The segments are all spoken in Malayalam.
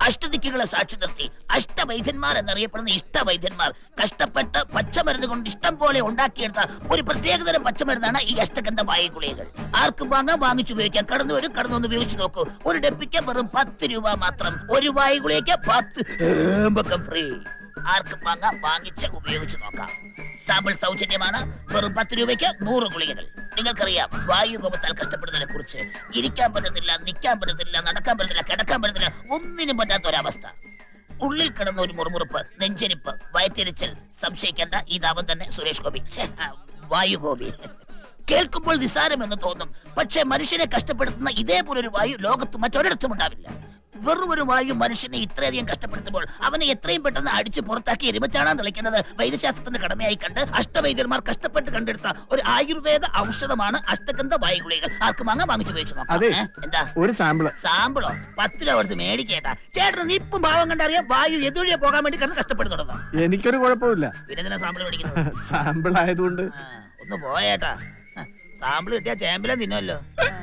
അഷ്ടദിക്കുകളെ സാക്ഷി നിർത്തി അഷ്ടവൈദ്യന്മാർ എന്നറിയപ്പെടുന്ന ഇഷ്ടവൈദ്യന്മാർ കഷ്ടപ്പെട്ട് പച്ചമരുന്ന് കൊണ്ട് ഇഷ്ടം പോലെ ഉണ്ടാക്കിയെടുത്ത ഒരു പ്രത്യേകതരം പച്ചമരുന്നാണ് ഈ അഷ്ടഗന്ധ വായു ഗുളികകൾ. ആർക്കും വാങ്ങാൻ, വാങ്ങിച്ചുപയോഗിക്കാം. കടന്നു ഉപയോഗിച്ച് നോക്കൂ. ഒരു ഡപ്പിക്ക് വെറും 10 രൂപ മാത്രം. ഒരു വായു ഗുളികയ്ക്ക് 10 ഫ്രീ. ആർക്കും വാങ്ങാം, വാങ്ങിച്ച് ഉപയോഗിച്ച് നോക്കാം. സാമ്പിൾ സൗജന്യമാണ്. വെറും 10 രൂപയ്ക്ക് 100 ഗുളികകൾ. നിങ്ങൾക്കറിയാം വായുകോപത്താൽ കഷ്ടപ്പെടുന്നതിനെ കുറിച്ച്. ഇരിക്കാൻ പറ്റത്തില്ല, നിൽക്കാൻ പറ്റത്തില്ല, നടക്കാൻ പറ്റത്തില്ല, കിടക്കാൻ പറ്റത്തില്ല, ഒന്നിനും പറ്റാത്ത ഒരവസ്ഥ. ഉള്ളിൽ കിടന്ന ഒരു മുറുമുറുപ്പ്, നെഞ്ചരിപ്പ്, വയറ്റിരിച്ചൽ. സംശയിക്കേണ്ട, ഇതാവൻ തന്നെ സുരേഷ് ഗോപി, വായുഗോപി. കേൾക്കുമ്പോൾ നിസ്സാരമെന്ന് തോന്നും. പക്ഷെ മനുഷ്യനെ കഷ്ടപ്പെടുത്തുന്ന ഇതേപോലൊരു വായു ലോകത്ത് മറ്റൊരിടത്തും ഉണ്ടാവില്ല. വെറും ഒരു വായു മനുഷ്യനെ ഇത്രയധികം കഷ്ടപ്പെടുത്തുമ്പോൾ അവനെ എത്രയും പെട്ടെന്ന് അടിച്ചു പുറത്താക്കി എരുമച്ചാണാൻ തെളിക്കുന്നത് വൈദ്യശാസ്ത്രത്തിന്റെ കടമയായി കണ്ട് അഷ്ടവൈദ്യന്മാർ കഷ്ടപ്പെട്ട് കണ്ടെടുത്ത ഒരു ആയുർവേദ ഔഷധമാണ് അഷ്ടഗന്ധ വായു ഗുളികകൾ. ആർക്കും അങ്ങ് വാങ്ങിച്ചു ഉപയോഗിച്ചു നോക്കാം. എന്താ ഒരു സാമ്പിളോ 10 രൂപ കൊടുത്ത് മേടിക്കേട്ടാ. ചേട്ടൻ ഇപ്പം ഭാവം കണ്ടറിയാം വായു എതുവഴിയെ പോകാൻ വേണ്ടി കിടന്ന് കഷ്ടപ്പെടുന്നുണ്ടോ? എനിക്കൊരു കുഴപ്പമില്ല. പിന്നെ സാമ്പിൾ മേടിക്കുന്നത് സാമ്പിൾ ആയതുകൊണ്ട് ഒന്ന് പോയേട്ടാ. സാമ്പിൾ കിട്ടിയാ ചേമ്പിലും തിന്നുമല്ലോ.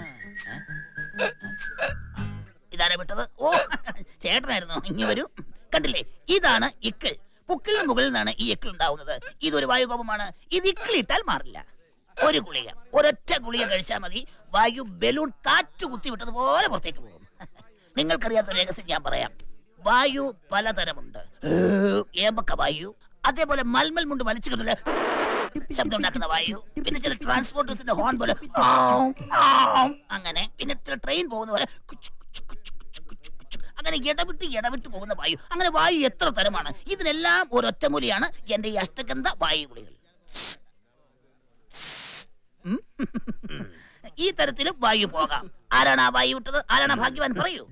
ഇതാരെ വിട്ടത്? ഓ, ചേട്ടനായിരുന്നു. ഇനി വരൂ. കണ്ടില്ലേ, ഇതാണ് ഇക്കിൾ. പുക്കിളിന് മുകളിൽ നിന്നാണ് ഈ ഇക്കിൾ ഉണ്ടാവുന്നത്. ഇതൊരു വായുകോപമാണ്. ഇത് ഇക്കിളിട്ടാൽ മാറില്ല. ഒരു ഗുളിക, ഒരൊറ്റ ഗുളിക കഴിച്ചാൽ മതി. വായു ബലൂൺ കാറ്റ് കുത്തി വിട്ടതുപോലെ പുറത്തേക്ക് പോകും. നിങ്ങൾക്കറിയാത്ത രഹസ്യം ഞാൻ പറയാം. വായു പലതരമുണ്ട്. ഏമ്പക്ക വായു, അതേപോലെ മൽമൽ മുണ്ട് വലിച്ചു കിട്ടുന്ന ശബ്ദം ഉണ്ടാക്കുന്ന വായു, പിന്നെ ചില ട്രാൻസ്പോർട്ടേഴ്സിന്റെ ഹോൺ പോലെ അങ്ങനെ, പിന്നെ ചില ട്രെയിൻ പോകുന്ന പോലെ അങ്ങനെ ഇടവിട്ട് പോകുന്ന വായു. അങ്ങനെ വായു എത്ര തരമാണ്. ഇതിനെല്ലാം ഒരൊറ്റമൂലിയാണ് എന്റെ ഈ അഷ്ടഗന്ധ വായു ഗുളികൾ. ഈ തരത്തിലും വായു പോകാം. ആരാണ് ആ വായു വിട്ടത്? ആരാണ് ഭാഗ്യവാൻ? പറയൂ.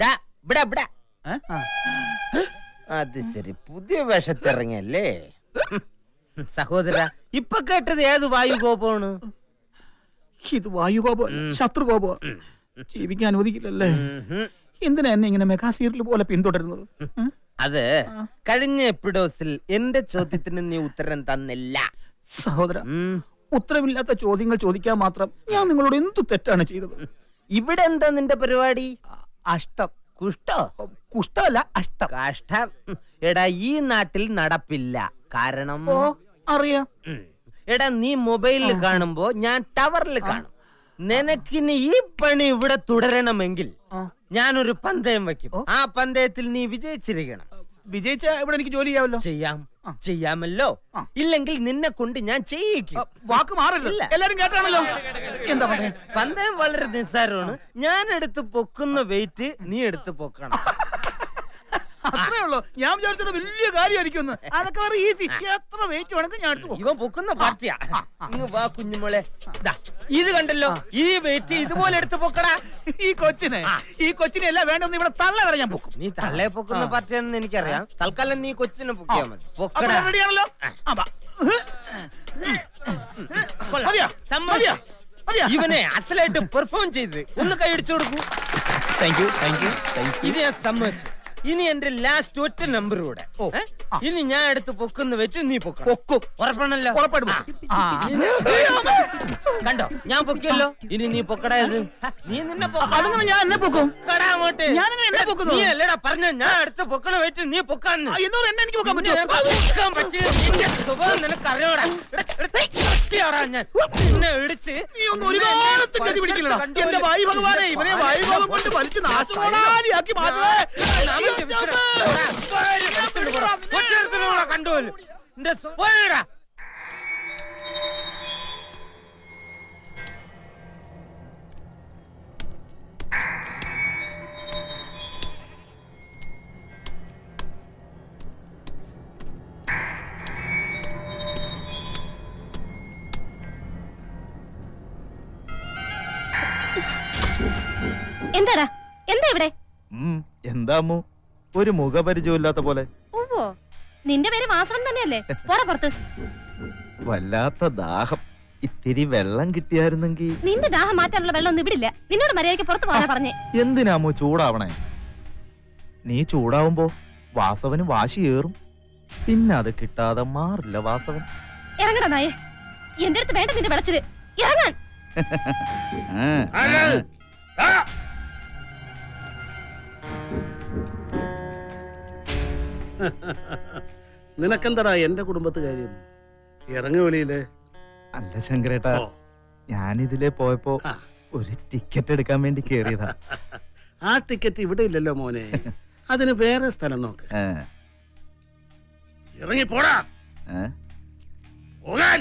അത് ശരി, പുതിയ വേഷത്തിറങ്ങിയല്ലേ സഹോദര? ഇപ്പൊ കേട്ടത് ഏത് വായുകോപമാണ്? ഇത് വായുകോപം, ശത്രുകോപം. ജീവിക്കാൻ അനുവദിക്കില്ലല്ലേ? എന്തിനാ എന്നെ ഇങ്ങനെ മെഗാ സീരിയൽ പോലെ പിന്തുടരുന്നത്? അത് കഴിഞ്ഞ എപ്പിഡോസിൽ എന്റെ ചോദ്യത്തിന് നീ ഉത്തരം തന്നില്ല സഹോദര. ഉത്തരമില്ലാത്ത ചോദ്യങ്ങൾ ചോദിക്കാൻ മാത്രം ഞാൻ നിങ്ങളോട് എന്തു തെറ്റാണ് ചെയ്തത്? ഇവിടെ എന്താ നിന്റെ പരിപാടി? അഷ്ടം. കുഷ്ടോ? കുഷ്ടമല്ല, അഷ്ടം. കഷ്ടം. എടാ, ഈ നാട്ടിൽ നടപ്പില്ല. കാരണം അറിയാം. എടാ, നീ മൊബൈലിൽ കാണുമ്പോ ഞാൻ ടവറിൽ കാണും. നിനക്കിനി ഈ പണി ഇവിടെ തുടരണമെങ്കിൽ ഞാനൊരു പന്തയം വെക്കും. ആ പന്തയത്തിൽ നീ വിജയിച്ചിരിക്കണം. വിജയിച്ച ഇവിടെ എനിക്ക് ജോലി ചെയ്യാമല്ലോ. ചെയ്യാമല്ലോ. ഇല്ലെങ്കിൽ നിന്നെ കൊണ്ട് ഞാൻ ചെയ്യിക്കും. വാക്ക് മാറില്ല. എല്ലാരും കേട്ടാണല്ലോ. എന്താ പറയാ? പന്തയം വളരെ നിസ്സാരമാണ്. ഞാൻ എടുത്ത് പൊക്കുന്ന വെയിറ്റ് നീ എടുത്ത് പൊക്കണം. അത്രേ ഉള്ളൂ. ഞാൻ വിചാരിച്ചത് വലിയ കാര്യമായിരിക്കും. അതൊക്കെ വളരെ ഈസി. എത്ര വെയിറ്റ് വേണമെങ്കിൽ ഞാൻ എടുത്ത് ഇവ പൊക്കുന്ന പാർട്ടിയാ. വാ കുഞ്ഞുമോളെ, ഇത് കണ്ടല്ലോ, ഈ വെയിറ്റ് ഇതുപോലെ എടുത്ത് പൊക്കടാ. ഈ കൊച്ചിനെ എല്ലാം വേണ്ടെന്ന് ഇവിടെ തള്ള വരെ ഞാൻ പൊക്കും. നീ തള്ളയെ പൊക്കുന്ന പാർട്ടിയാണെന്ന് എനിക്കറിയാം. തൽക്കാലം നീ കൊച്ചിനെ പൊക്കിയാ മതി. പൊക്കടാ. റെഡിയാണല്ലോ. ഇവനെ അസലായിട്ട് പെർഫോം ചെയ്ത് ഒന്ന് കൈയടിച്ചു കൊടുക്കൂ. Thank you. ഇത് ഞാൻ സമ്മതിച്ചു. ഇനി എന്റെ ലാസ്റ്റ് ഒറ്റ നമ്പർ കൂടെ. ഇനി ഞാൻ എടുത്ത് പൊക്കുന്ന വെച്ച് നീ പൊക്കും. ഉറപ്പാണല്ലോ? കണ്ടോ, ഞാൻ പൊക്കിയല്ലോ. ഇനി നീ പൊക്കടായത്. നീ നിന്നെ പൊക്കും. നീ അല്ലടാ പറഞ്ഞ ഞാൻ എടുത്ത് പൊക്കണ വെച്ച് നീ പൊക്കാന്ന്. സ്വഭാവം നിനക്കറിയോടാ. ഞാൻ നിന്നെ ഇടിച്ച് കണ്ടോലും എന്റെ സ്വഭാവ. എന്താടാ? എന്താ ഇവിടെ? എന്താമോ ഒരു മുഖപരിചയമില്ലാത്ത പോലെ. ഓ, നിന്റെ പേര് വാസവൻ തന്നെയല്ലേ? പോടാ പുറത്ത്. വല്ലാത്ത ദാഹം. ഇത്തിരി വെള്ളം കിട്ടിയായിരുന്നെങ്കിൽ. നിന്റെ ദാഹം മാറ്റാനുള്ള വെള്ളം ഒന്നും ഇവിടില്ല. നിന്നോട് മര്യാദയ്ക്ക് പുറത്ത് പോകാനാ പറഞ്ഞേ. എന്തിനാമോ ചൂടാവണേ? നീ ചൂടാവുമ്പോ വാസവന് വാശി ഏറും. പിന്നെ അത് കിട്ടാതെ മാറില്ല വാസവൻ. ഇറങ്ങടാ നായേ. എന്റെ അടുത്ത് വേണ്ട നിന്റെ വിളച്ചില്. ഇറങ്ങാൻ. നിനക്കെന്താടാ എന്റെ കുടുംബത്ത് കാര്യം? ഇറങ്ങു വെളിയില്. അല്ല ശങ്കരേട്ടാ, ഞാനിതിലെ പോയപ്പോ ഒരു ടിക്കറ്റ് എടുക്കാൻ വേണ്ടി കേറിയതാ. ആ ടിക്കറ്റ് ഇവിടെ ഇല്ലല്ലോ മോനെ, അതിന് വേറെ സ്ഥലം നോക്ക്. ഇറങ്ങി പോടാ. പോകാൻ.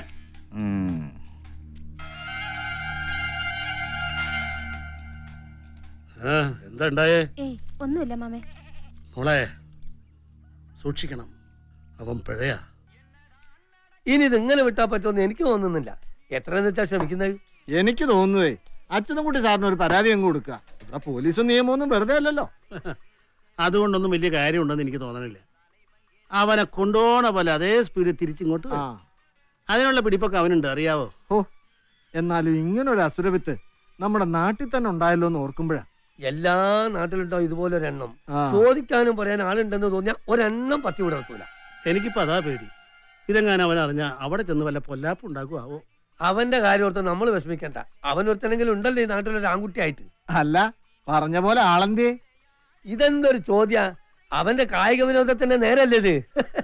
എന്താ ഉണ്ടായേ? ഒന്നുമില്ല മാമേ. മോളെ സൂക്ഷിക്കണം, അവൻ പിഴയാ. ഇനി ഇതിങ്ങനെ വിട്ടാ പറ്റുമെന്ന് എനിക്ക് തോന്നുന്നില്ല. എത്രയെന്ന് വെച്ചാ ക്ഷമിക്കുന്നത്? എനിക്ക് തോന്നുന്നേ അച്ഛനും കുട്ടി സാറിന് ഒരു പരാതി അങ്ങ് കൊടുക്കുക. ഇവിടെ പോലീസും നിയമമൊന്നും വെറുതെ അല്ലല്ലോ. അതുകൊണ്ടൊന്നും വലിയ കാര്യമുണ്ടെന്ന് എനിക്ക് തോന്നണില്ല. അവനെ കൊണ്ടുപോണ പോലെ അതേ സ്പീഡിൽ തിരിച്ചിങ്ങോട്ട് അതിനുള്ള പിടിപ്പൊക്കെ അവനുണ്ട്, അറിയാവോ? എന്നാലും ഇങ്ങനൊരു അസുരവിത്ത് നമ്മുടെ നാട്ടിൽ തന്നെ ഉണ്ടായല്ലോ എന്ന് ഓർക്കുമ്പോഴാ. എല്ലാ നാട്ടിലുണ്ടാവും ഇതുപോലൊരെണ്ണം. ചോദിക്കാനും പറയാൻ ആളുണ്ടെന്ന് തോന്നിയാൽ ഒരെണ്ണം പത്തി വിടർത്തൂല. എനിക്കിപ്പോ അതാ പേടി. ഇതെങ്ങാനും അവൻ അറിഞ്ഞാ അവിടെ ചെന്ന് വല്ല പൊല്ലാപ്പ് ഉണ്ടാക്കുവോ? അവന്റെ കാര്യം ഓർത്ത് നമ്മൾ വിഷമിക്കണ്ട. അവൻ ഒരുത്തനെങ്കിലും ഉണ്ടല്ലോ ഈ നാട്ടിലൊരു ആൺകുട്ടിയായിട്ട്. അല്ല പറഞ്ഞ പോലെ ആളെന്തേ? ഇതെന്തൊരു ചോദ്യ? അവന്റെ കായിക വിനോദത്തിന്റെ നേരല്ലേ ഇത്?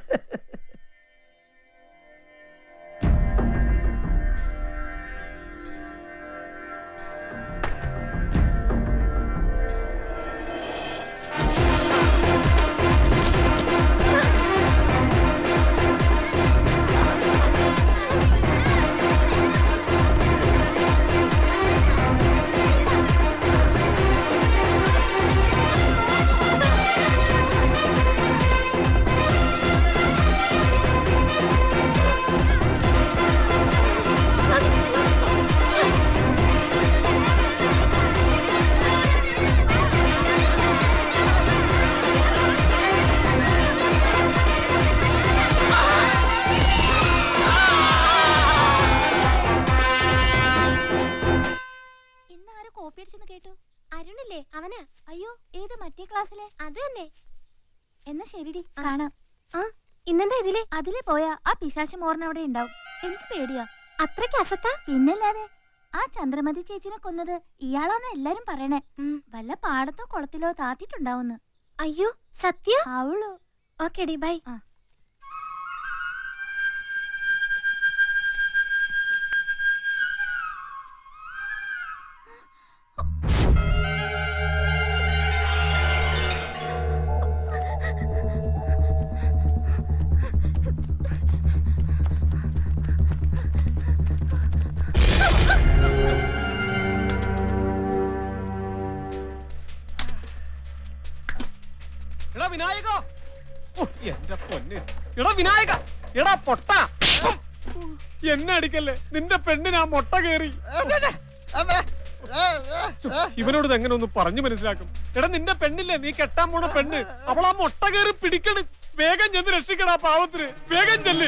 അരുണില്ലേ അവനാ? അയ്യോ ഏത് മറ്റേ ക്ലാസ്സിലെ? അത് തന്നെ. എന്നാ ശരിടി, കാണാം. ആ ഇന്നെന്താ ഇതിലെ? അതിലെ പോയാ ആ പിശാച് മോറിന് അവിടെ ഉണ്ടാവും. എനിക്ക് പേടിയാ. അത്രയ്ക്ക് അസത്താ? പിന്നല്ലാതെ. ആ ചന്ദ്രമതി ചേച്ചിനെ കൊന്നത് ഇയാളാന്ന് എല്ലാരും പറയണേ. വല്ല പാടത്തോ കുളത്തിലോ താത്തിട്ടുണ്ടാവുന്ന്. അയ്യോ സത്യ? അവളോ? ഓക്കേടി ബൈ. എന്നെ അടിക്കല്ലേ, നിന്റെ പെണ്ണിന് ആ മുട്ട കേറി. ഇവനോട് എങ്ങനെ ഒന്ന് പറഞ്ഞു മനസ്സിലാക്കും? എടാ നിന്റെ പെണ്ണില്ലേ, നീ കെട്ടാൻ പോണ പെണ്ണ്, അവൾ ആ മുട്ട കേറി പിടിക്കണ്. വേഗം ചെന്ന് രക്ഷിക്കണ പാവത്തിന്, വേഗം ചെല്ല്.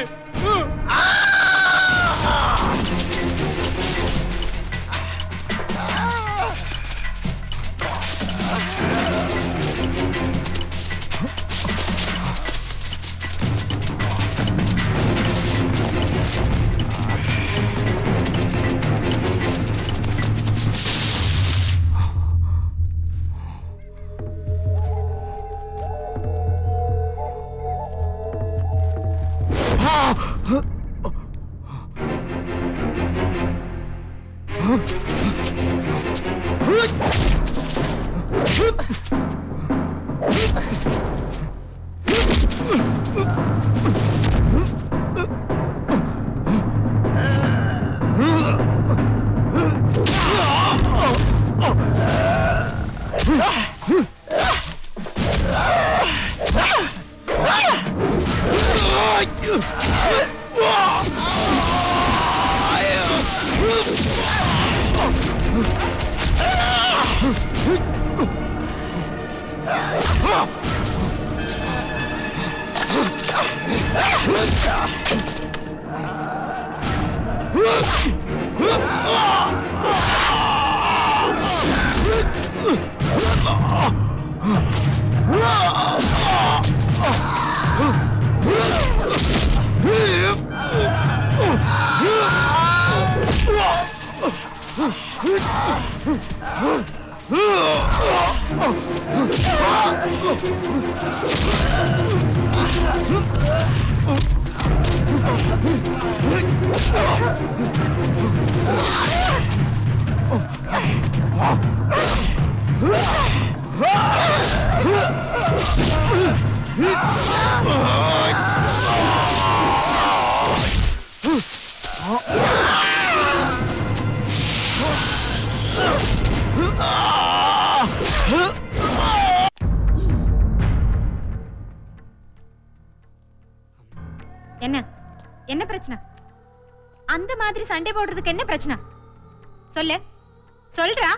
என்ன பிரச்சனை? அந்த மாதிரி சண்டை போடுறதுக்கு என்ன பிரச்சனை? சொல்லு, சொல்றா.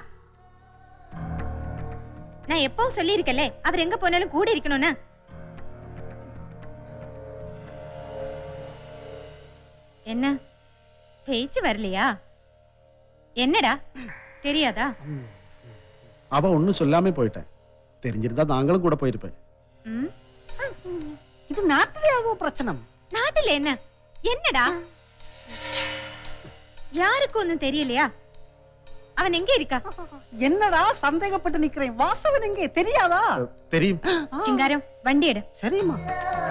நான் எப்பவும் சொல்லி இருக்கல, அவர் எங்க போனாலும் கூட இருக்கணும்னு. என்ன பேச்சு வரலையா? என்னடா தெரியாதா? அவ ஒண்ணும் சொல்லாம போயிட்டேன். தெரிஞ்சிருந்தா நாங்களும் கூட போயிருப்பேன். இது நாட்டிலே ஆகும் பிரச்சனை. நாட்டில என்ன? என்னடா யாருக்கும் ஒன்னும் தெரியலையா? அவன் எங்க இருக்கா? என்னடா சந்தேகப்பட்டு நிக்கிறேன். வாசவன் எங்கே தெரியாதா? தெரியும். சிங்காரம் வண்டி எடு. சரிம்மா.